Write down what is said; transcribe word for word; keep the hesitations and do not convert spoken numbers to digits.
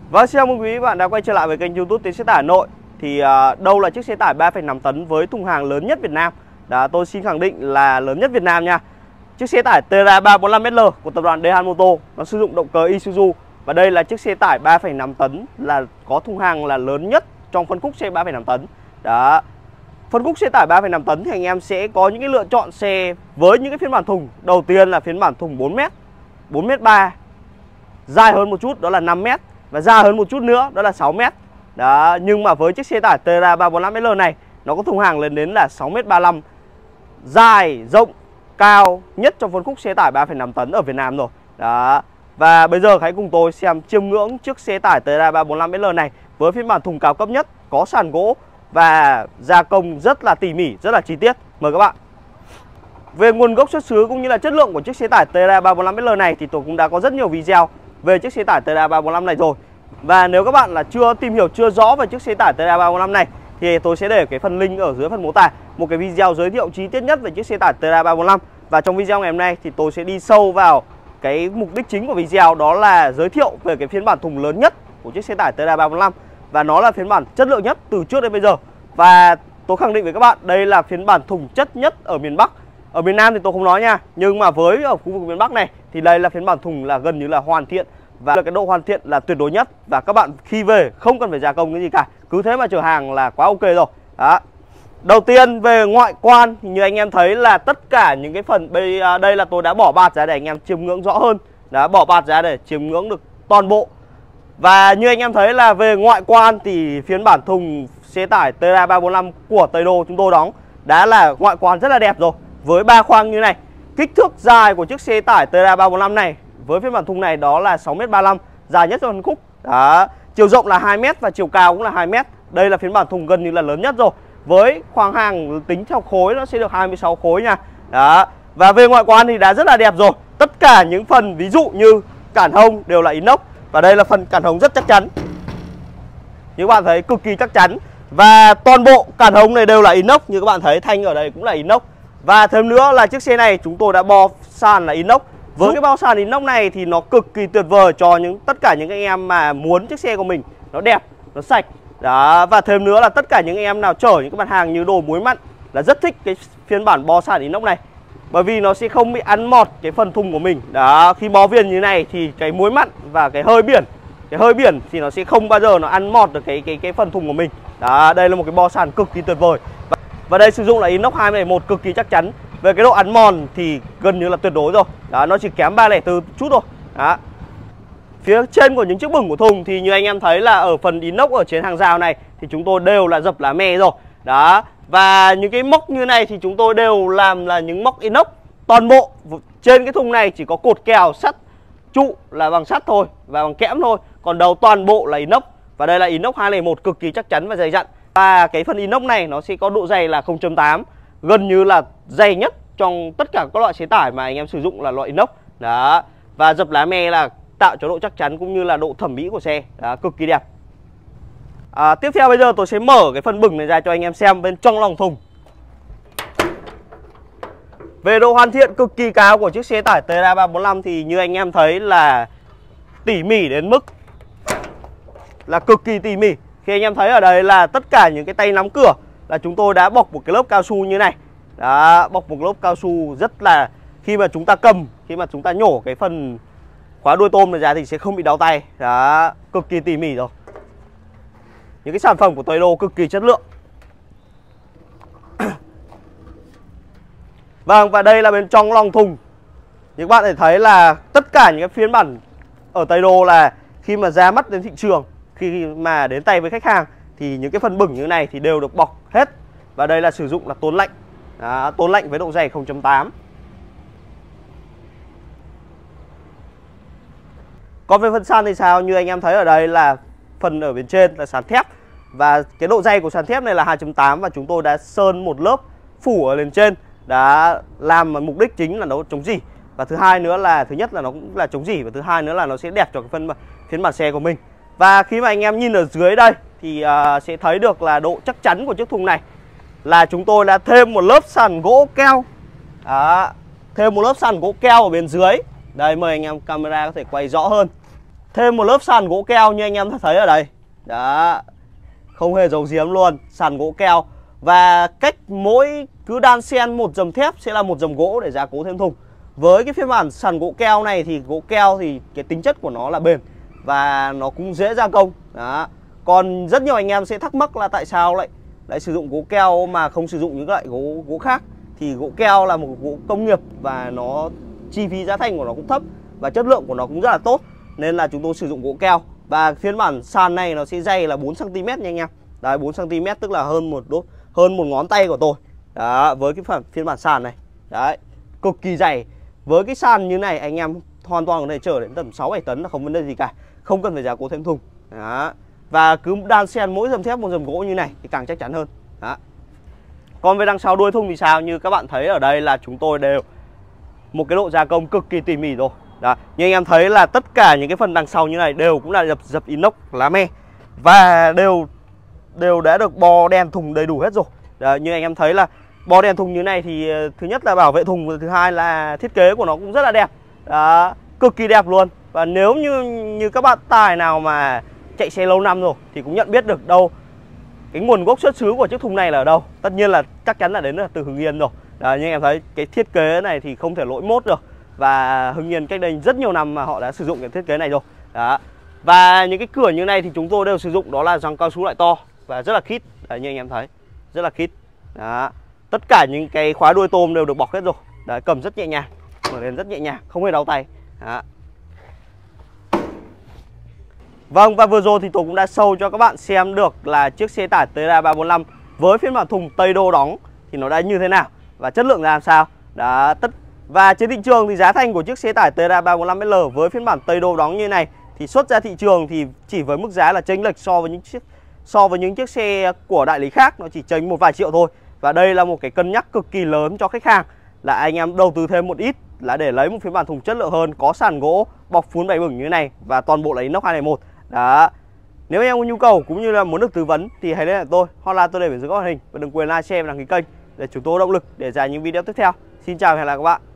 Vâng, xin chào mừng quý vị bạn đã quay trở lại với kênh YouTube Tiếng Xe Tải Hà Nội. Thì uh, đâu là chiếc xe tải ba phẩy năm tấn với thùng hàng lớn nhất Việt Nam? Đó, tôi xin khẳng định là lớn nhất Việt Nam nha. Chiếc xe tải Terra ba bốn lăm S L của tập đoàn Dehan Moto, nó sử dụng động cơ Isuzu. Và đây là chiếc xe tải ba phẩy năm tấn là có thùng hàng là lớn nhất trong phân khúc xe ba phẩy năm tấn. Đó. Phân khúc xe tải ba phẩy năm tấn thì anh em sẽ có những cái lựa chọn xe với những cái phiên bản thùng. Đầu tiên là phiên bản thùng bốn mét, bốn mét ba, dài hơn một chút đó là năm mét, và dài hơn một chút nữa đó là sáu mét. Đó, nhưng mà với chiếc xe tải Terra ba bốn lăm S L này, nó có thùng hàng lên đến là sáu mét ba mươi lăm, dài, rộng, cao nhất trong phân khúc xe tải ba phẩy năm tấn ở Việt Nam rồi. Đó. Và bây giờ hãy cùng tôi xem chiêm ngưỡng chiếc xe tải Terra ba bốn lăm S L này với phiên bản thùng cao cấp nhất, có sàn gỗ và gia công rất là tỉ mỉ, rất là chi tiết. Mời các bạn. Về nguồn gốc xuất xứ cũng như là chất lượng của chiếc xe tải Terra ba bốn lăm S L này thì tôi cũng đã có rất nhiều video về chiếc xe tải Terra ba bốn lăm này rồi. Và nếu các bạn là chưa tìm hiểu, chưa rõ về chiếc xe tải Terra ba bốn lăm này thì tôi sẽ để cái phần link ở dưới phần mô tả, một cái video giới thiệu chi tiết nhất về chiếc xe tải Terra ba bốn lăm. Và trong video ngày hôm nay thì tôi sẽ đi sâu vào cái mục đích chính của video, đó là giới thiệu về cái phiên bản thùng lớn nhất của chiếc xe tải Terra ba bốn lăm. Và nó là phiên bản chất lượng nhất từ trước đến bây giờ. Và tôi khẳng định với các bạn, đây là phiên bản thùng chất nhất ở miền Bắc. Ở miền Nam thì tôi không nói nha, nhưng mà với ở khu vực miền Bắc này thì đây là phiên bản thùng là gần như là hoàn thiện. Và cái độ hoàn thiện là tuyệt đối nhất. Và các bạn khi về không cần phải gia công cái gì cả, cứ thế mà chở hàng là quá ok rồi. Đó. Đầu tiên về ngoại quan thì như anh em thấy là tất cả những cái phần bây đây là tôi đã bỏ bạt ra để anh em chiêm ngưỡng rõ hơn. Đã bỏ bạt ra để chiêm ngưỡng được toàn bộ. Và như anh em thấy là về ngoại quan thì phiên bản thùng xe tải Terra ba bốn lăm của Tây Đô chúng tôi đóng đã là ngoại quan rất là đẹp rồi. Với ba khoang như này. Kích thước dài của chiếc xe tải Terra ba bốn lăm này với phiên bản thùng này đó là sáu mét ba mươi lăm, dài nhất trong phân khúc. Đó. Chiều rộng là hai mét và chiều cao cũng là hai mét. Đây là phiên bản thùng gần như là lớn nhất rồi. Với khoang hàng tính theo khối nó sẽ được hai mươi sáu khối nha. Đó. Và về ngoại quan thì đã rất là đẹp rồi. Tất cả những phần ví dụ như cản hông đều là inox. Và đây là phần cản hông rất chắc chắn. Như các bạn thấy cực kỳ chắc chắn. Và toàn bộ cản hông này đều là inox. Như các bạn thấy thanh ở đây cũng là inox. Và thêm nữa là chiếc xe này chúng tôi đã bo sàn là inox. Với cái bao sàn inox này thì nó cực kỳ tuyệt vời cho những tất cả những anh em mà muốn chiếc xe của mình nó đẹp, nó sạch. Đó, và thêm nữa là tất cả những anh em nào chở những cái mặt hàng như đồ muối mặn là rất thích cái phiên bản bo sàn inox này. Bởi vì nó sẽ không bị ăn mọt cái phần thùng của mình. Đó, khi bó viền như này thì cái muối mặn và cái hơi biển, cái hơi biển thì nó sẽ không bao giờ nó ăn mọt được cái cái cái phần thùng của mình. Đó, đây là một cái bo sàn cực kỳ tuyệt vời. Và, và đây sử dụng là inox hai không một cực kỳ chắc chắn. Về cái độ ăn mòn thì gần như là tuyệt đối rồi. Đó, nó chỉ kém ba không bốn chút thôi. Đó. Phía trên của những chiếc bửng của thùng thì như anh em thấy là ở phần inox ở trên hàng rào này thì chúng tôi đều là dập lá me rồi. Đó. Và những cái móc như này thì chúng tôi đều làm là những móc inox. Toàn bộ trên cái thùng này chỉ có cột kèo sắt, trụ là bằng sắt thôi và bằng kẽm thôi. Còn đầu toàn bộ là inox. Và đây là inox hai không một cực kỳ chắc chắn và dày dặn. Và cái phần inox này nó sẽ có độ dày là không chấm tám, gần như là dày nhất trong tất cả các loại xe tải mà anh em sử dụng là loại inox. Đó. Và dập lá me là tạo cho độ chắc chắn cũng như là độ thẩm mỹ của xe. Đó, cực kỳ đẹp. À, tiếp theo bây giờ tôi sẽ mở cái phần bửng này ra cho anh em xem bên trong lòng thùng. Về độ hoàn thiện cực kỳ cao của chiếc xe tải Terra ba bốn lăm thì như anh em thấy là tỉ mỉ đến mức là cực kỳ tỉ mỉ. Khi anh em thấy ở đây là tất cả những cái tay nắm cửa là chúng tôi đã bọc một cái lớp cao su như này. Đó, bọc một lớp cao su rất là, khi mà chúng ta cầm, khi mà chúng ta nhổ cái phần khóa đuôi tôm này ra thì sẽ không bị đau tay. Đó, cực kỳ tỉ mỉ rồi. Những cái sản phẩm của Toyota cực kỳ chất lượng. Vâng, và đây là bên trong lòng thùng. Như các bạn có thể thấy là tất cả những cái phiên bản ở Toyota là khi mà ra mắt đến thị trường, khi mà đến tay với khách hàng thì những cái phần bửng như này thì đều được bọc hết. Và đây là sử dụng là tôn lạnh. Đó, tôn lạnh với độ dày không chấm tám. Còn về phần sàn thì sao? Như anh em thấy ở đây là phần ở bên trên là sàn thép. Và cái độ dày của sàn thép này là hai chấm tám. Và chúng tôi đã sơn một lớp phủ ở lên trên, đã làm mục đích chính là nó chống rỉ. Và thứ hai nữa là, thứ nhất là nó cũng là chống rỉ, và thứ hai nữa là nó sẽ đẹp cho cái phần phiên bản xe của mình. Và khi mà anh em nhìn ở dưới đây thì uh, sẽ thấy được là độ chắc chắn của chiếc thùng này là chúng tôi đã thêm một lớp sàn gỗ keo. Đó, thêm một lớp sàn gỗ keo ở bên dưới. Đây, mời anh em camera có thể quay rõ hơn. thêm một lớp sàn gỗ keo như anh em thấy ở đây. Đó, không hề giấu giếm luôn, sàn gỗ keo. Và cách mỗi cứ đan xen một dầm thép sẽ là một dầm gỗ để gia cố thêm thùng. Với cái phiên bản sàn gỗ keo này thì gỗ keo thì cái tính chất của nó là bền và nó cũng dễ gia công. Đó. Còn rất nhiều anh em sẽ thắc mắc là tại sao lại lại sử dụng gỗ keo mà không sử dụng những loại gỗ gỗ khác. Thì gỗ keo là một gỗ công nghiệp và nó chi phí giá thành của nó cũng thấp và chất lượng của nó cũng rất là tốt, nên là chúng tôi sử dụng gỗ keo. Và phiên bản sàn này nó sẽ dày là bốn xăng ti mét nha anh em. Đấy, bốn xăng ti mét tức là hơn một đốt hơn một ngón tay của tôi. Đó, với cái phần phiên bản sàn này. Đấy, cực kỳ dày. Với cái sàn như này anh em hoàn toàn có thể chở đến tầm sáu bảy tấn là không vấn đề gì cả, không cần phải gia cố thêm thùng. Đó. Và cứ đan xen mỗi dầm thép một dầm gỗ như này thì càng chắc chắn hơn. Đó. Còn về đằng sau đuôi thùng thì sao? Như các bạn thấy ở đây là chúng tôi đều một cái độ gia công cực kỳ tỉ mỉ rồi. Đó. Như anh em thấy là tất cả những cái phần đằng sau như này đều cũng đã dập dập inox lá me và đều đều đã được bo đèn thùng đầy đủ hết rồi. Đó. Như anh em thấy là bo đèn thùng như này thì thứ nhất là bảo vệ thùng và thứ hai là thiết kế của nó cũng rất là đẹp. Đó. Cực kỳ đẹp luôn. Và nếu như như các bạn tài nào mà chạy xe lâu năm rồi thì cũng nhận biết được đâu cái nguồn gốc xuất xứ của chiếc thùng này là ở đâu. Tất nhiên là chắc chắn là đến từ Hưng Yên rồi. Đó, như em thấy cái thiết kế này thì không thể lỗi mốt được. Và Hưng Yên cách đây rất nhiều năm mà họ đã sử dụng cái thiết kế này rồi. Đó. Và những cái cửa như này thì chúng tôi đều sử dụng đó là găng cao su loại to và rất là khít. Đấy, như anh em thấy rất là khít. Đó. Tất cả những cái khóa đuôi tôm đều được bọc hết rồi. Đấy, cầm rất nhẹ nhàng, mở lên rất nhẹ nhàng, không hề đau tay. Đó. Vâng, và vừa rồi thì tôi cũng đã show cho các bạn xem được là chiếc xe tải Terra ba bốn lăm với phiên bản thùng Tây Đô đóng thì nó đã như thế nào và chất lượng ra làm sao. Đã tất và trên thị trường thì giá thành của chiếc xe tải Terra ba bốn lăm L với phiên bản Tây Đô đóng như này thì xuất ra thị trường thì chỉ với mức giá là chênh lệch so với những chiếc so với những chiếc xe của đại lý khác, nó chỉ chênh một vài triệu thôi. Và đây là một cái cân nhắc cực kỳ lớn cho khách hàng là anh em đầu tư thêm một ít là để lấy một phiên bản thùng chất lượng hơn, có sàn gỗ, bọc phun bảy bửng như này và toàn bộ là inox hai không một. Đó. Nếu anh em có nhu cầu cũng như là muốn được tư vấn thì hãy liên hệ tôi, hotline tôi để bên dưới góc màn hình và đừng quên like, share và đăng ký kênh để chúng tôi có động lực để ra những video tiếp theo. Xin chào và hẹn gặp lại các bạn.